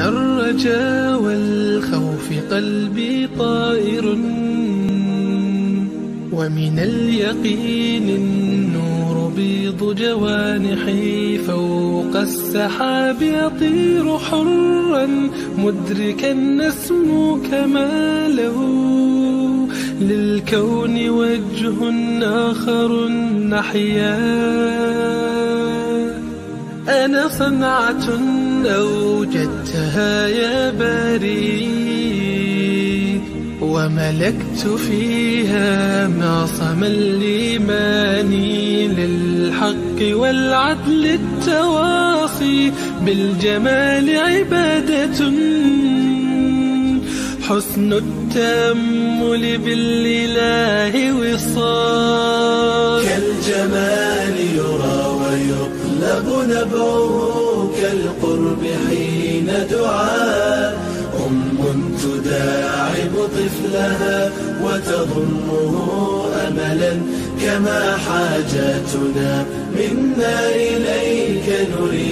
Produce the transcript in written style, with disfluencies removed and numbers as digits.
الرجا والخوف قلبي طائر، ومن اليقين النور بيض جوانحي، فوق السحاب يطير حرا مدركا نسمو كماله، للكون وجه آخر نحيا. أنا صنعة أوجدتها يا باري، وملكت فيها معصم الإيمان، للحق والعدل التواصي، بالجمال عبادة، حسن التأمل بالإله وصال. كالجمال يرى ويطلب نبعه، كالقرب حين دعاء تداعب طفلها وتضمه أملا، كما حاجاتنا منا إليك نريد